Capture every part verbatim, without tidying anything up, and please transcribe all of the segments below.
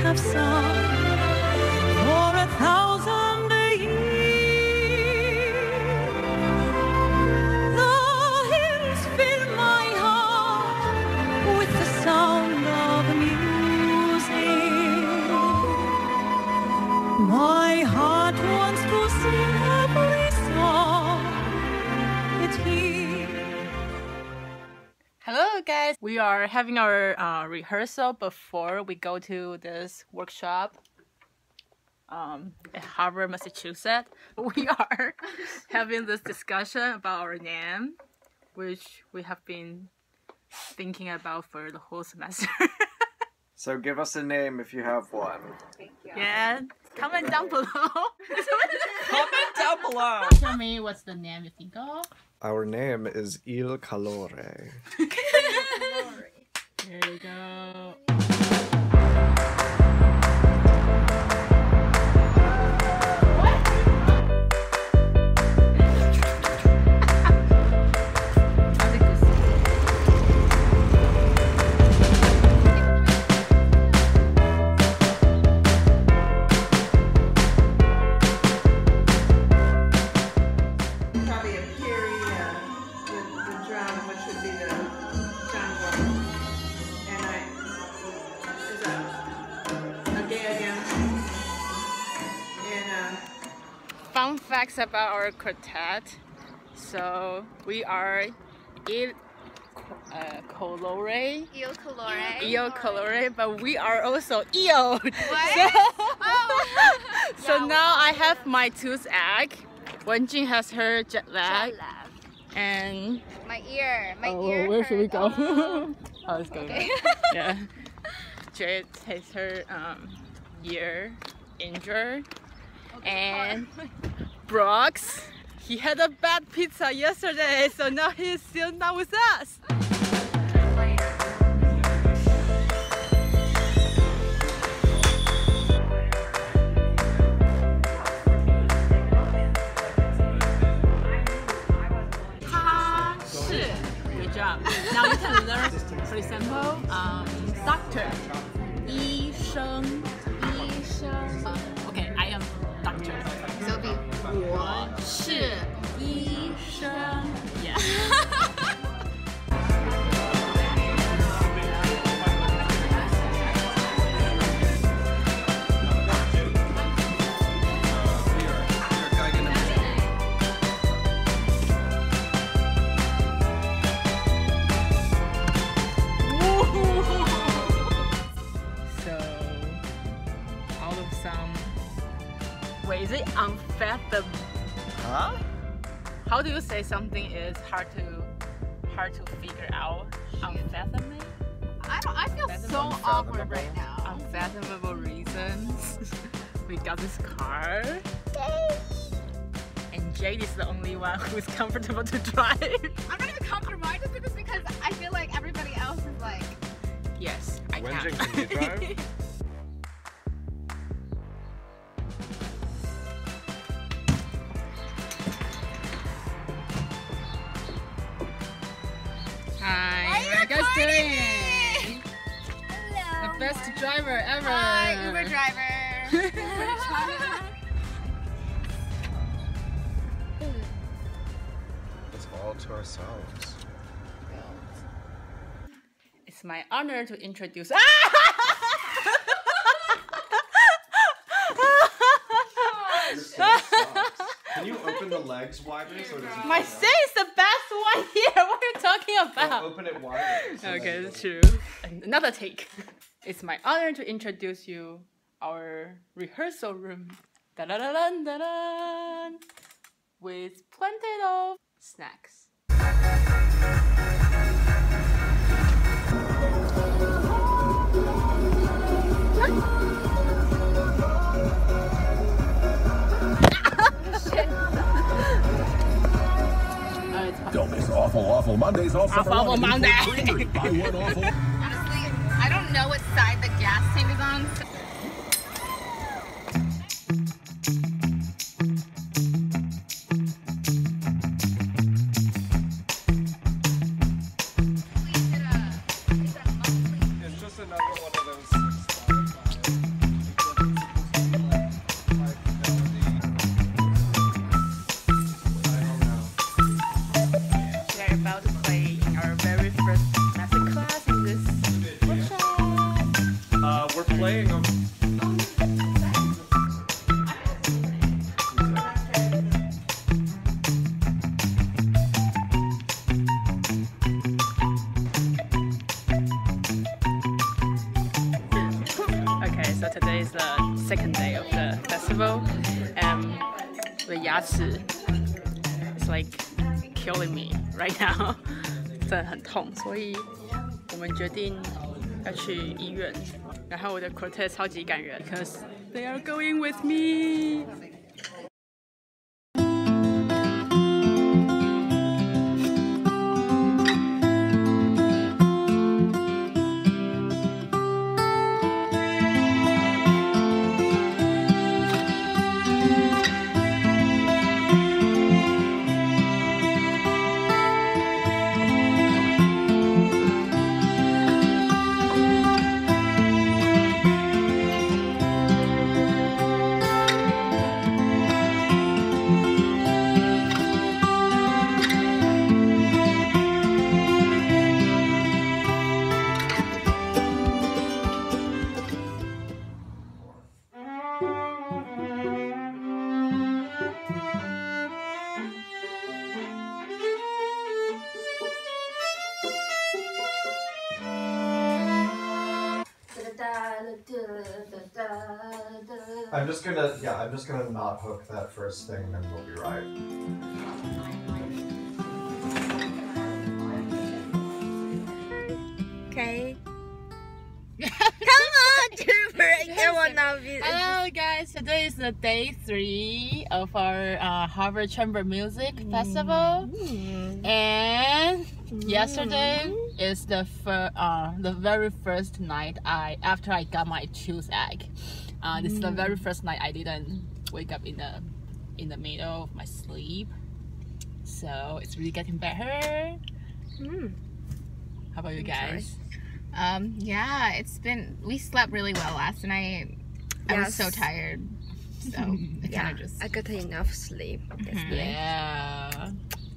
have sung for a thousand years. The hills fill my heart with the sound of music. My heart wants to sing every song it hears. Hello guys, we are having our uh, rehearsal before we go to this workshop um, at Harvard, Massachusetts. We are having this discussion about our name, which we have been thinking about for the whole semester. So give us a name if you have one. Yeah, comment down below. Comment down below! Tell me what's the name you think of. Our name is Il Calore. There you go. Fun facts about our quartet. So we are Il uh, Colore, Il Colore. Il Colore, but we are also Io. What? So, Oh. so Yeah, now we- I have my toothache. Wenjing has her jet lag, Jet lag. and My ear. My oh, ear. where should we hurts. go? Oh. Oh, let's go. Okay. Yeah. Jade has her um, ear injured. And Brooks, he had a bad pizza yesterday, so now he's still not with us. Good job. Now you can learn, for example, um, doctor, 医生, 医生. Okay, I am doctor. So it'll be 我是医生. Yeah. So, out of some, wait, is it unfathomable? Huh? How do you say something is hard to hard to figure out? Unfathomable? I don't. I feel so Unfathomable. awkward right now. Unfathomable reasons. We got this car. And Jade is the only one who's comfortable to drive. I'm not even comfortable. I just did this because I feel like everybody else is like. Yes, I Wenjing, can. can you drive? Hi, Why are you how are you guys recording doing? me? Hello. The best driver ever. Hi, Uber driver. It's all to ourselves. It's my honor to introduce. Can you open the legs wider so it doesn't My say is the best one here. What are you talking about? Open it wider. so Okay, that that's it true. Another take. It's my honor to introduce you our rehearsal room. Da-da-da-dun, da-dun, with plenty of snacks. Don't miss awful, awful Mondays off for Awful, awful one. Monday. Buy one awful. Honestly, I don't know what side the gas tank is on. So It's just another one of those. second day of the festival, and the 牙齿 is like killing me right now， 真的很痛，所以我们决定要去医院。然后我的 quartet 超级感人 ，cause they are going with me。 I'm just gonna, yeah, I'm just gonna not hook that first thing and then we'll be right. Okay. Come on, Juniper, I want to be. Hello guys, today is the day three of our uh, Harvard Chamber Music Festival, and yesterday is the fir uh, the very first night I after I got my Chew's egg. Uh, this is the very first night I didn't wake up in the in the middle of my sleep, so it's really getting better. Mm. How about you guys? Um, yeah, it's been, we slept really well last night. I was so Yes. tired, so it Yeah, kind of just. I got enough sleep this night. Yeah.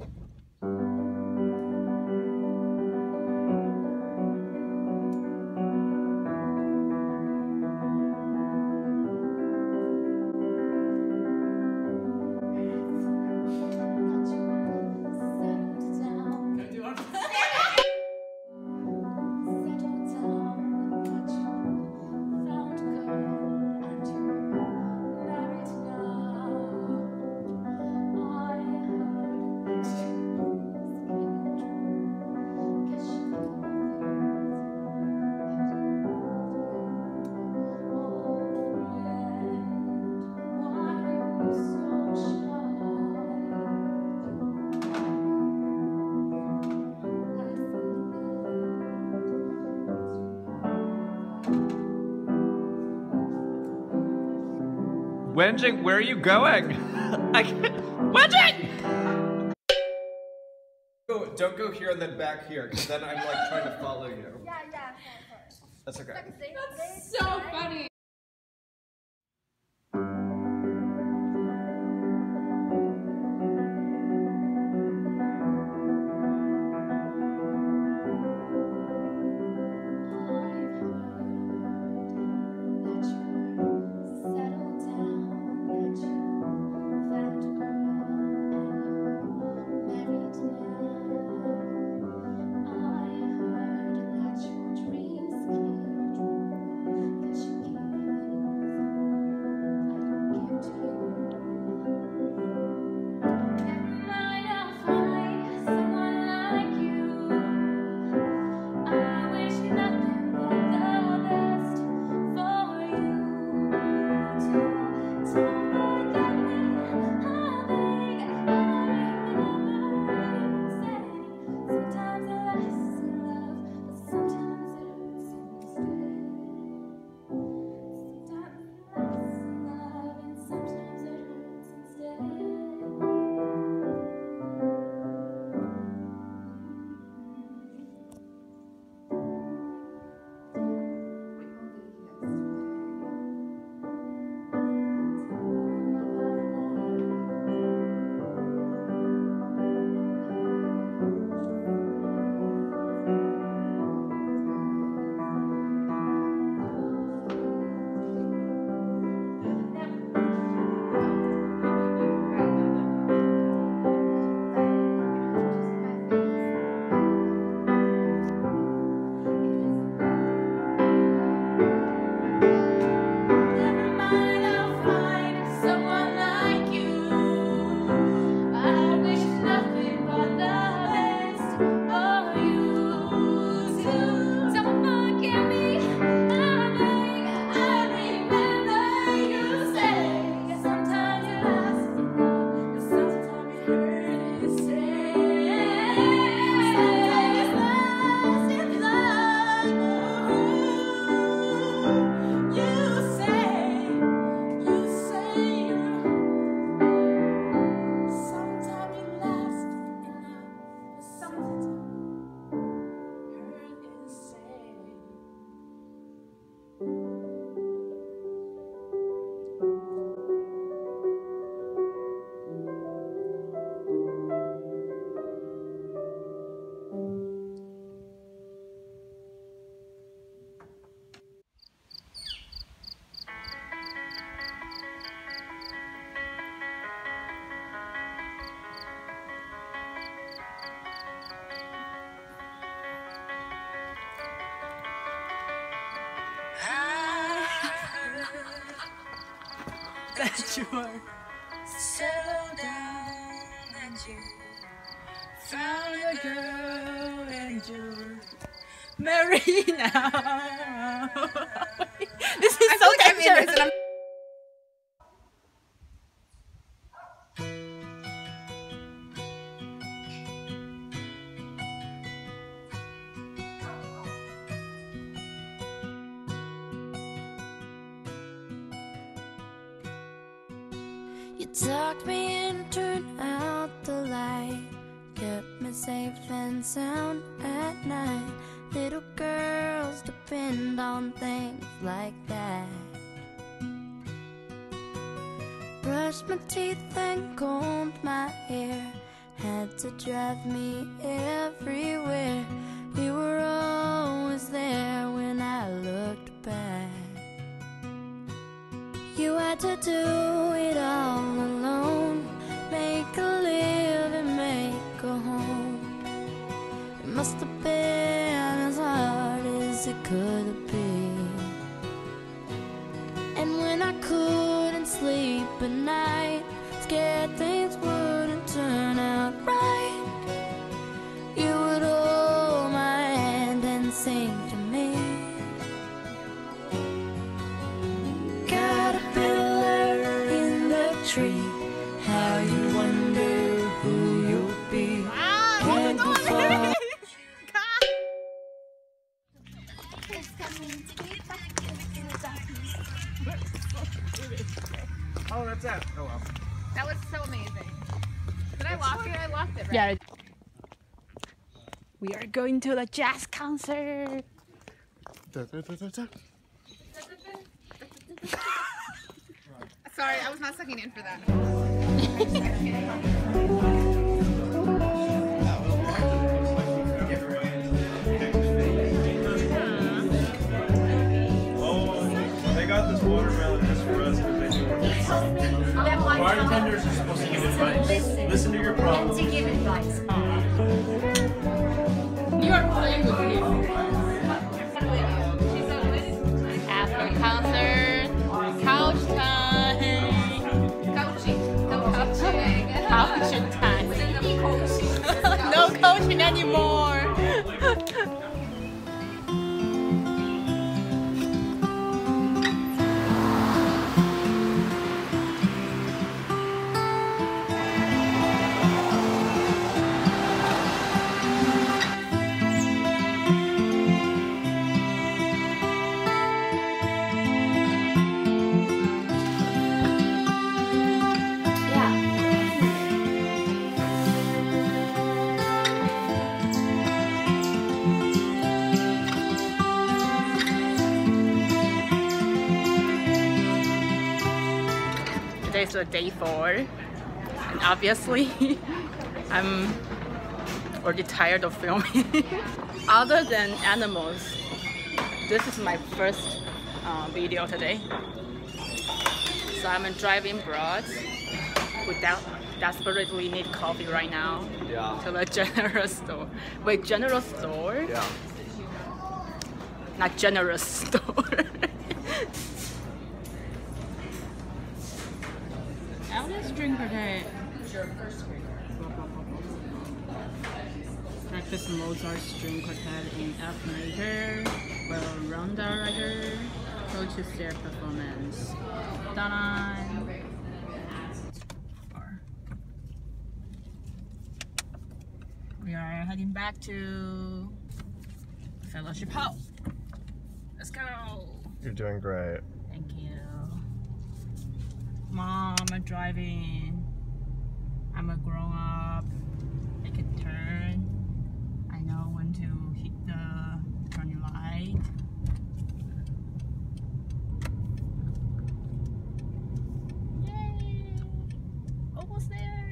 Wenjing, where are you going? I can't. Wenjing! Go, don't go here and then back here, because then I'm like trying to follow you. Yeah, yeah, That's okay. That's so funny. I heard that your dreams came true, that you that you are. Settle down and you Found a girl and you're married now. This is I so feel like I'm in dangerous. this and I'm You tucked me in, turned out the light, kept me safe and sound at night. Little girls depend on things like that. Brushed my teeth and combed my hair, had to drive me everywhere. You were always there when I looked back. You had to do it all alone, make a living, make a home. It must have been as hard as it could have been. And when I couldn't sleep at night, scared things wouldn't turn out right, you would hold my hand and sing to me. Caterpillar in the tree, how you wonder who you'll be. Can't go far. Oh, that's it. Oh well. that was so amazing. Did I lock it? I locked it, right? Yeah. We are going to the jazz concert. Sorry, I was not sucking in for that. They got this watermelon just for us because they do bartenders are supposed to give advice. Listen to your problems. To give advice. You are playing with me. After concert, couch time. Coaching. Coaching. Couch time. No coaching anymore. Today's the day four, and obviously I'm already tired of filming. Other than animals, this is my first uh, video today. So I'm driving abroad. We de desperately need coffee right now. Yeah. To the general store. Wait, general store? Yeah. Not generous store. I'll just drink today. Breakfast Mozart's drink quartet in F major, well Ronda Rider, go to their performance. Ta-da! We are heading back to Fellowship Hall. Let's go! You're doing great. Thank you. Mom, I'm driving. I'm a grown up. I can turn. I know when to hit the turning light. Yay! Almost there.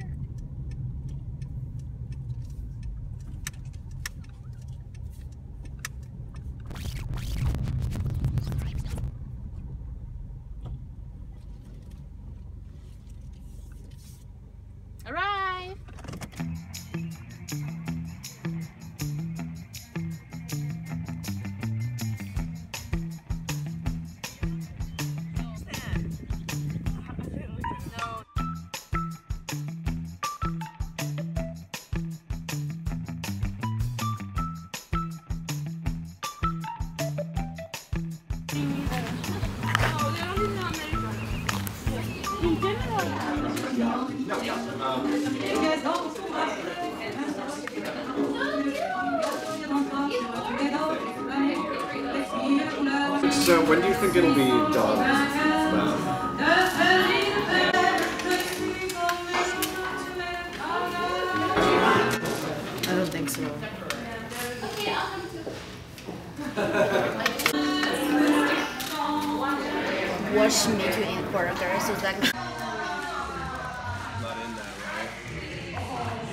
Arrive! No, um, so when do you think it'll be done? Um, I don't think so. Wash me to eat burger, so that not in that, right?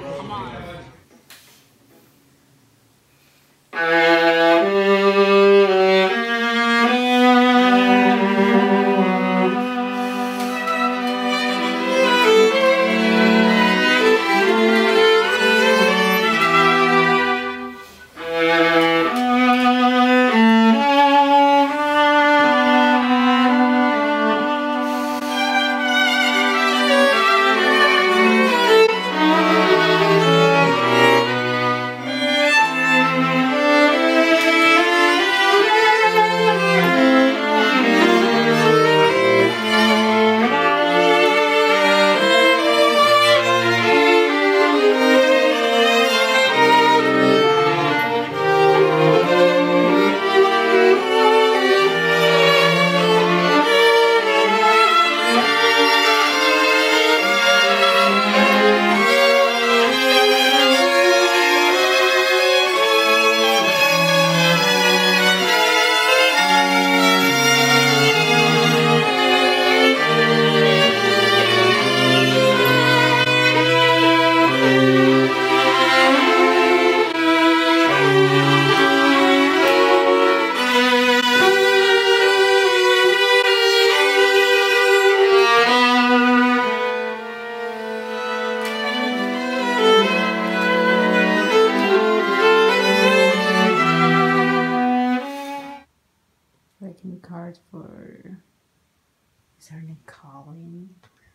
Writing card for is her name Colleen,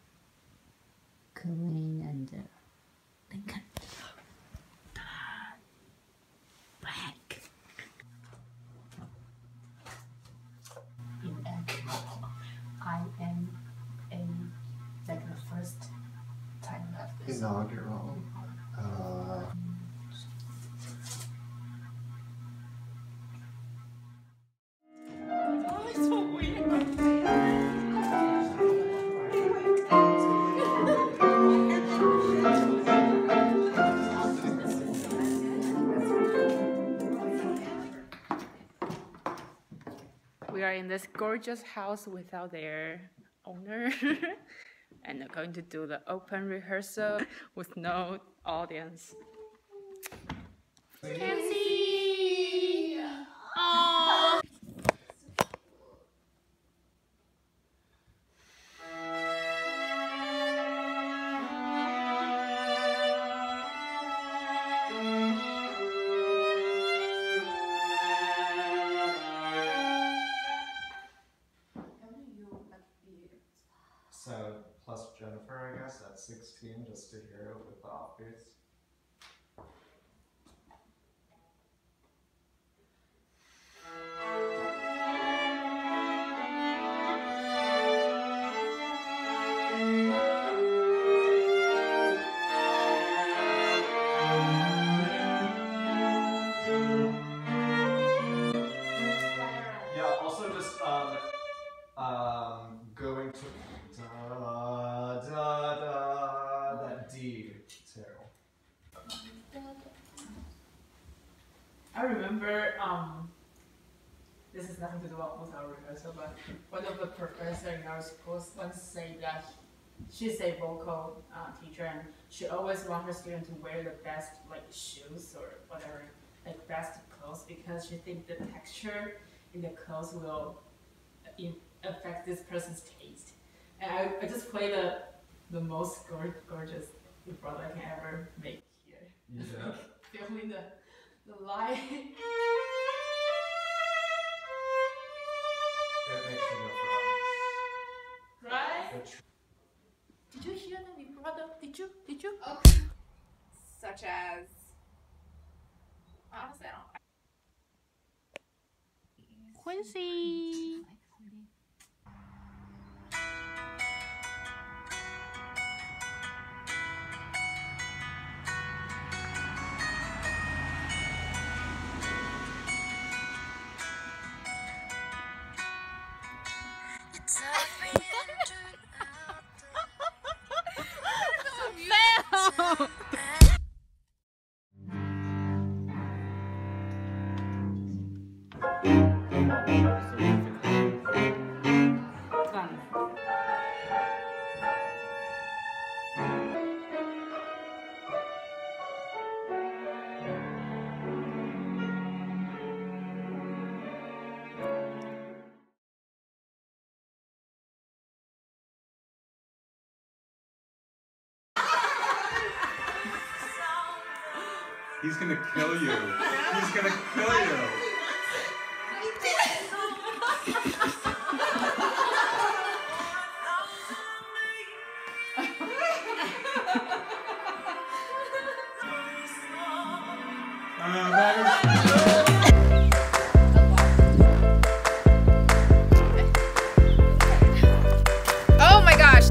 Colleen and uh, Lincoln. Black. In actual, I am a like the first time of this. Inaugural. Uh, We are in this gorgeous house without their owner and they're going to do the open rehearsal with no audience. Nancy! Aww. So plus Jennifer, I guess, that's sixteen, just to hear it with the offbeats. Yeah, also just um um going to da da da that D too. I remember, um, this is nothing to do with our rehearsal, but one of the professors in our school once said that she's a vocal uh, teacher and she always wants her students to wear the best like shoes or whatever, like best clothes because she thinks the texture in the clothes will in, affect this person's taste. And I, I just played the the most gor gorgeous vibrato I can ever make here. Yeah. Filming the the light. It makes me go from Right? the tr- Did you hear the vibrato? Did you? Did you? Oh. Such as. Honestly, I don't. Quincy. He's gonna kill you. He's gonna kill you. Uh, that is... Oh my gosh!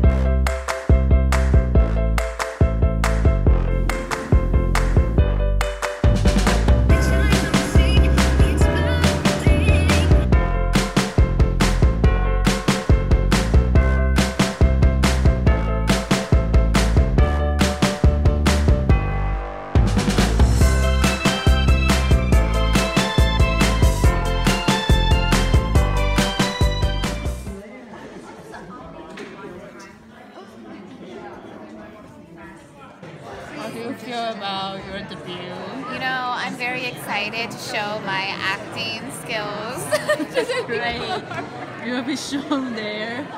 How do you feel about your debut? You know, I'm very excited to show my acting skills. Great. You'll be shown there.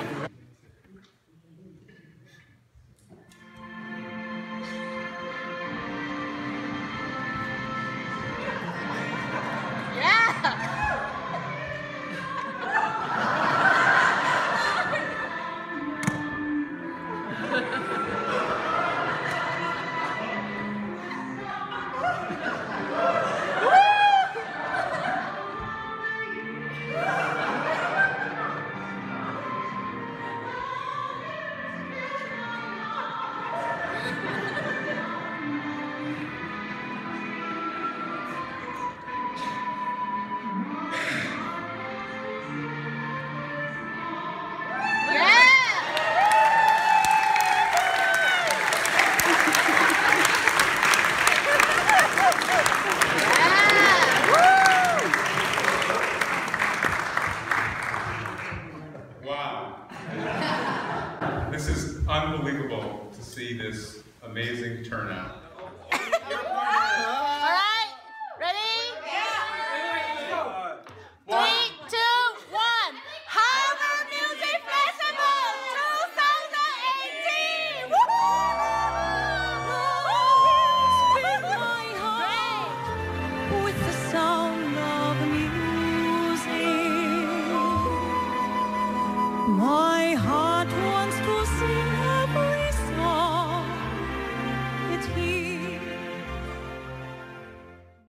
This is unbelievable to see this amazing turnout. Alright, ready? Yeah! Three, two, one! Harvard Music Festival twenty eighteen! Woohoo! With the song